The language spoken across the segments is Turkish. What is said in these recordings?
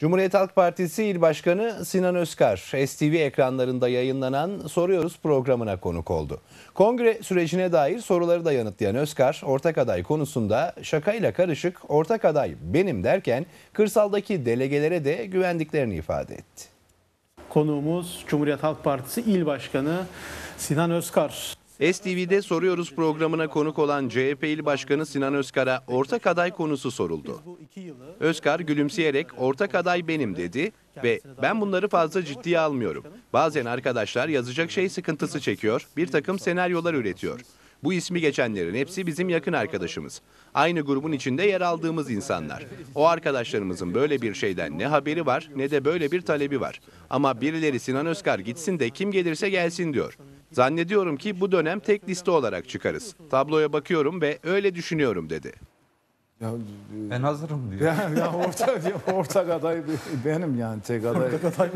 Cumhuriyet Halk Partisi İl Başkanı Sinan Özkar, STV ekranlarında yayınlanan Soruyoruz programına konuk oldu. Kongre sürecine dair soruları da yanıtlayan Özkar, ortak aday konusunda şakayla karışık ortak aday benim derken kırsaldaki delegelere de güvendiklerini ifade etti. Konuğumuz Cumhuriyet Halk Partisi İl Başkanı Sinan Özkar. STV'de Soruyoruz programına konuk olan CHP İl Başkanı Sinan Özkar'a ortak aday konusu soruldu. Özkar gülümseyerek ortak aday benim dedi ve ben bunları fazla ciddiye almıyorum. Bazen arkadaşlar yazacak şey sıkıntısı çekiyor, bir takım senaryolar üretiyor. Bu ismi geçenlerin hepsi bizim yakın arkadaşımız. Aynı grubun içinde yer aldığımız insanlar. O arkadaşlarımızın böyle bir şeyden ne haberi var ne de böyle bir talebi var. Ama birileri Sinan Özkar gitsin de kim gelirse gelsin diyor. Zannediyorum ki bu dönem tek liste olarak çıkarız. Tabloya bakıyorum ve öyle düşünüyorum dedi. Ben hazırım diyor. Ortak aday benim, yani tek aday.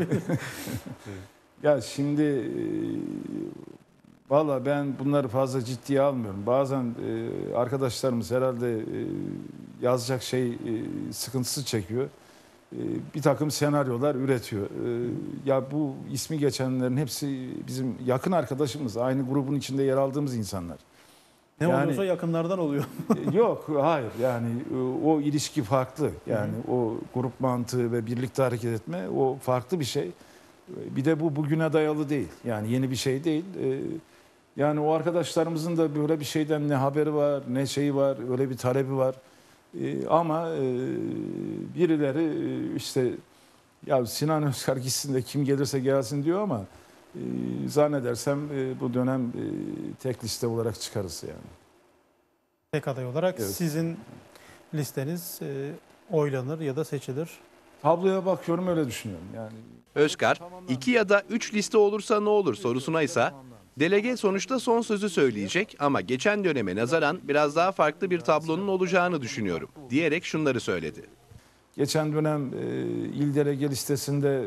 Ya şimdi valla ben bunları fazla ciddiye almıyorum. Bazen arkadaşlarımız herhalde yazacak şey sıkıntısı çekiyor. Bir takım senaryolar üretiyor. Ya bu ismi geçenlerin hepsi bizim yakın arkadaşımız. Aynı grubun içinde yer aldığımız insanlar. Ne oluyorsa yakınlardan oluyor. Yok, hayır. Yani o ilişki farklı. Yani o grup mantığı ve birlikte hareket etme o farklı bir şey. Bir de bu bugüne dayalı değil. Yani yeni bir şey değil. Yani o arkadaşlarımızın da böyle bir şeyden ne haberi var, ne şeyi var, öyle bir talebi var. Ama birileri işte ya Sinan Özkar gitsin de kim gelirse gelsin diyor ama zannedersem bu dönem tek liste olarak çıkarız yani. Tek aday olarak evet. Sizin listeniz oylanır ya da seçilir. Tabloya bakıyorum, öyle düşünüyorum yani. Özkar, 2 ya da 3 liste olursa ne olur sorusuna ise delege sonuçta son sözü söyleyecek ama geçen döneme nazaran biraz daha farklı bir tablonun olacağını düşünüyorum diyerek şunları söyledi. Geçen dönem il delege listesinde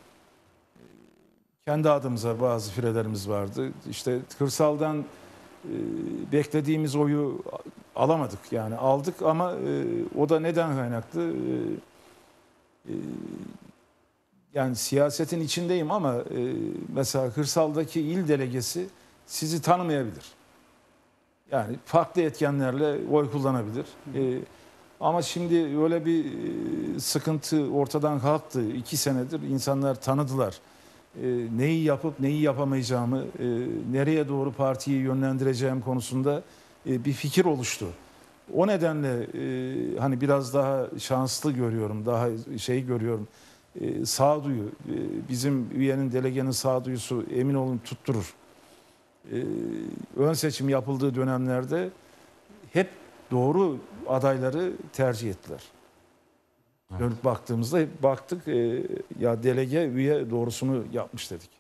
kendi adımıza bazı firelerimiz vardı. İşte kırsaldan beklediğimiz oyu alamadık, yani aldık ama o da neden kaynaklı? Yani siyasetin içindeyim ama mesela kırsaldaki il delegesi sizi tanımayabilir. Yani farklı etkenlerle oy kullanabilir. Ama şimdi öyle bir sıkıntı ortadan kalktı. 2 senedir insanlar tanıdılar. Neyi yapıp neyi yapamayacağımı, nereye doğru partiyi yönlendireceğim konusunda bir fikir oluştu. O nedenle hani biraz daha şanslı görüyorum, daha şey görüyorum. Sağduyu, bizim üyenin, delegenin sağduyusu emin olun tutturur. Ön seçim yapıldığı dönemlerde hep doğru adayları tercih ettiler. Dönüp baktığımızda hep baktık ya delege üye doğrusunu yapmış dedik.